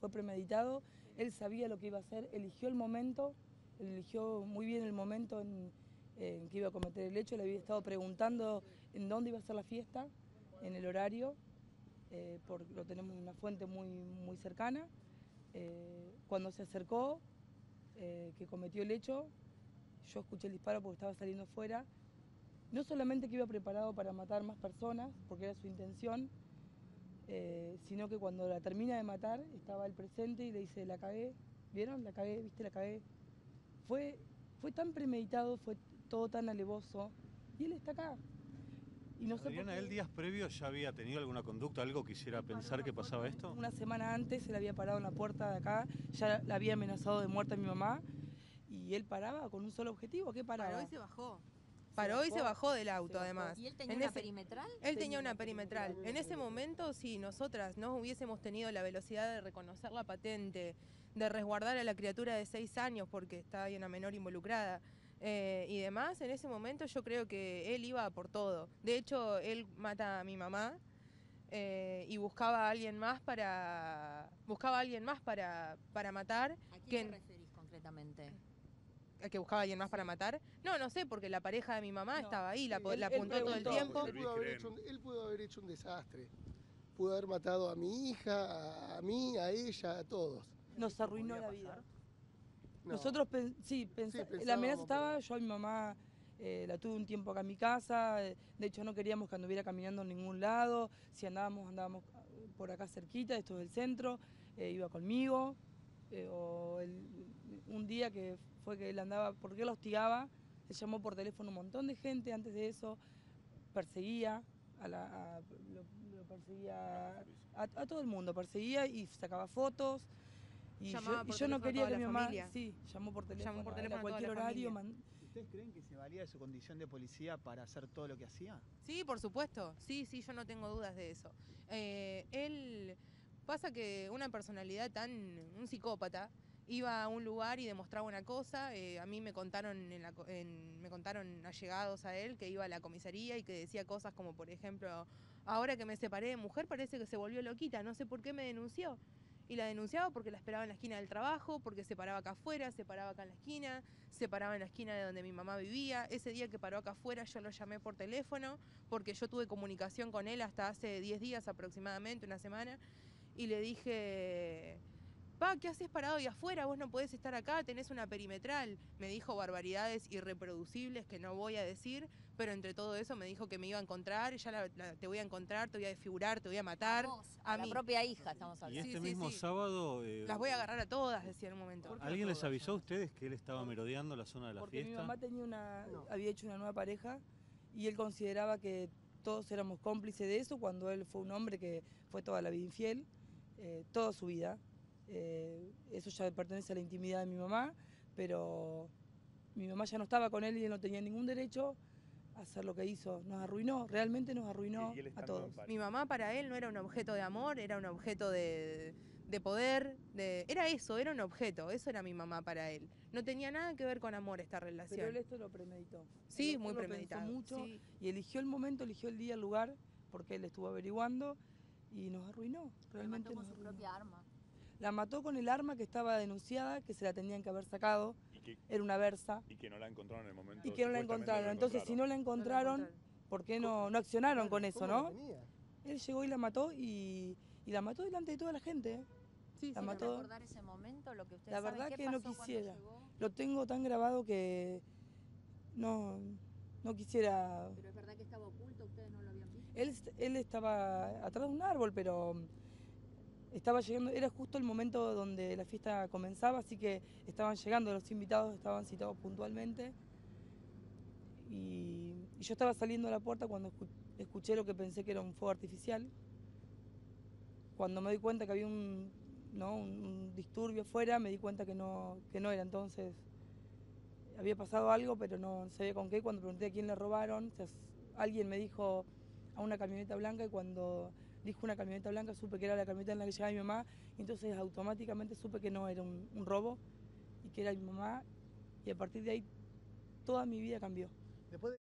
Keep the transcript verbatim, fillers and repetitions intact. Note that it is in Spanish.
fue premeditado, él sabía lo que iba a hacer, eligió el momento, eligió muy bien el momento en, en que iba a cometer el hecho, le había estado preguntando en dónde iba a ser la fiesta, en el horario, eh, porque lo tenemos en una fuente muy, muy cercana. Eh, cuando se acercó, eh, que cometió el hecho, yo escuché el disparo porque estaba saliendo fuera. No solamente que iba preparado para matar más personas, porque era su intención, eh, sino que cuando la termina de matar, estaba el presente y le dice, la cagué, ¿vieron? La cagué, ¿viste? La cagué. Fue, fue tan premeditado, fue todo tan alevoso, y él está acá. Y no sé Adriana, ¿él días previos ya había tenido alguna conducta, algo que hiciera pensar que pasaba esto? Una semana antes él había parado en la puerta de acá, ya la había amenazado de muerte a mi mamá, y él paraba con un solo objetivo, ¿qué paraba? Paró y se bajó. Paró y se bajó del auto, además. ¿Y él tenía en una ese, perimetral? Él tenía una perimetral. En ese momento, si nosotras no hubiésemos tenido la velocidad de reconocer la patente, de resguardar a la criatura de seis años porque está ahí una menor involucrada, eh, y demás, en ese momento yo creo que él iba por todo. De hecho, él mata a mi mamá eh, y buscaba a alguien más para buscaba a alguien más para, para matar. ¿A quién te referís concretamente? Que buscaba a alguien más para matar. No, no sé, porque la pareja de mi mamá no, estaba ahí, la, sí, la él, apuntó él todo el tiempo. Él pudo, haber hecho un, él pudo haber hecho un desastre. Pudo haber matado a mi hija, a mí, a ella, a todos. Nos arruinó la vida. No. Nosotros, pen, sí, pens sí la amenaza estaba, yo a mi mamá eh, la tuve un tiempo acá en mi casa, de hecho no queríamos que anduviera caminando en ningún lado, si andábamos, andábamos por acá cerquita, esto es el centro, eh, iba conmigo, eh, o el, un día que fue que él andaba, porque él la hostigaba, él llamó por teléfono un montón de gente, antes de eso perseguía, a la, a, lo, lo perseguía a, a todo el mundo, perseguía y sacaba fotos. Y yo, y yo no quería que mi mamá, familia. sí, llamó por teléfono, llamó por teléfono a cualquier horario. Man... ¿Ustedes creen que se valía de su condición de policía para hacer todo lo que hacía? Sí, por supuesto, sí, sí, yo no tengo dudas de eso. Eh, él, pasa que una personalidad tan, un psicópata, iba a un lugar y demostraba una cosa, eh, a mí me contaron, en la, en, me contaron allegados a él que iba a la comisaría y que decía cosas como, por ejemplo, ahora que me separé de mujer parece que se volvió loquita, no sé por qué me denunció. Y la denunciaba porque la esperaba en la esquina del trabajo, porque se paraba acá afuera, se paraba acá en la esquina, se paraba en la esquina de donde mi mamá vivía. Ese día que paró acá afuera yo lo llamé por teléfono, porque yo tuve comunicación con él hasta hace diez días aproximadamente, una semana, y le dije... Pa, ¿qué haces parado ahí afuera? Vos no podés estar acá, tenés una perimetral. Me dijo barbaridades irreproducibles que no voy a decir, pero entre todo eso me dijo que me iba a encontrar, ya la, la, te voy a encontrar, te voy a desfigurar, te voy a matar. A vos, a, a la mí. propia hija estamos hablando. Y este sí, mismo sí, sí. sábado... Eh, Las voy a agarrar a todas, decía en un momento. ¿Alguien les avisó a ustedes que él estaba merodeando la zona de la Porque fiesta? Mi mamá tenía una, no. había hecho una nueva pareja y él consideraba que todos éramos cómplices de eso cuando él fue un hombre que fue toda la vida infiel, eh, toda su vida. Eh, eso ya pertenece a la intimidad de mi mamá, pero mi mamá ya no estaba con él y él no tenía ningún derecho a hacer lo que hizo. Nos arruinó, realmente nos arruinó a todos. Mi mamá para él no era un objeto de amor, era un objeto de, de poder, de, era eso, era un objeto, eso era mi mamá para él. No tenía nada que ver con amor esta relación. Pero él esto lo premeditó. Sí, él, muy él premeditado. Lo pensó mucho sí. Y eligió el momento, eligió el día, el lugar, porque él estuvo averiguando y nos arruinó. Realmente mató con nos su arruinó. propia arma. La mató con el arma que estaba denunciada, que se la tenían que haber sacado, que, era una Versa. Y que no la encontraron en el momento. Y que no la encontraron. No Entonces, si no la encontraron, no la encontraron. ¿por qué no, no accionaron con eso, no? Él llegó y la mató y, y la mató delante de toda la gente. ¿eh? Sí, la sí, mató. recordar ese momento, lo que usted La sabe, verdad ¿qué que no pasó quisiera. cuando llegó? Lo tengo tan grabado que no, no quisiera... Pero es verdad que estaba oculto, ustedes no lo habían visto. Él, él estaba atrás de un árbol, pero... Estaba llegando, era justo el momento donde la fiesta comenzaba, así que estaban llegando, los invitados estaban citados puntualmente. Y, y yo estaba saliendo a la puerta cuando escuché lo que pensé que era un fuego artificial. Cuando me di cuenta que había un, ¿no? un, un disturbio afuera, me di cuenta que no, que no era. Entonces, había pasado algo, pero no sabía con qué. Cuando pregunté a quién le robaron, o sea, alguien me dijo a una camioneta blanca y cuando... dijo una camioneta blanca, supe que era la camioneta en la que llegaba mi mamá, y entonces automáticamente supe que no era un, un robo y que era mi mamá, y a partir de ahí toda mi vida cambió. Después de